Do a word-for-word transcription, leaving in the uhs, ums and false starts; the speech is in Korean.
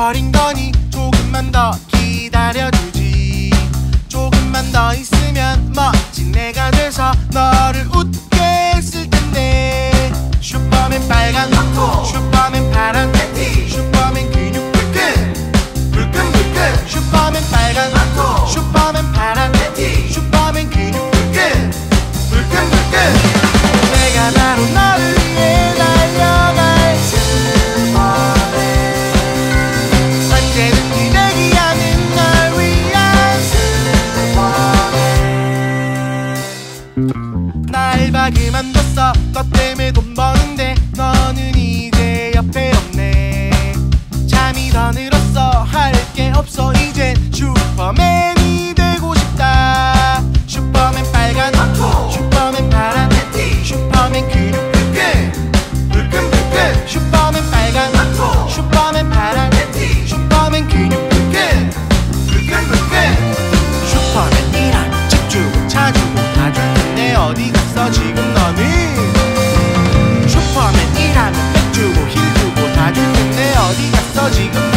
버린 거니 조금만 더 기다려주지. 조금만 더 있으면 멋진 내가 돼서 너를 웃게 했을 텐데. 슈퍼맨 빨간 팝콘, 슈퍼맨 파란 팬티, 슈퍼맨 근육 불끈 불끈 불끈. 슈퍼맨 빨간 팝콘, 슈퍼맨 파란 팬티, 슈퍼맨 근육 불끈 불끈 불끈. 내가 바로 너를 위해 달려갈 슈퍼맨. 언제든지 대기하는 널 위한 슈퍼맨. 나 알바 그만뒀어. 너 때문에 돈 버는데 너는 이제 옆에 없네. 잠이 더 늘었어. 할 게 없어. 이젠 슈퍼맨이 되고 싶다. 슈퍼맨 빨간 팝콘, 슈퍼맨 파란 팬티, 슈퍼맨 근육 불끈 불끈 불끈. 슈퍼맨 빨간 팝콘, 슈퍼맨 파란 팬티, 슈퍼맨 근육 불끈 불끈 불끈. 슈퍼맨 일하면 집 주고 차 주고 다 줄 텐데 어디 갔어 지금 너는. 슈퍼맨 일하면 백 주고 힐 주고 다 줄 텐데 어디 갔어 지금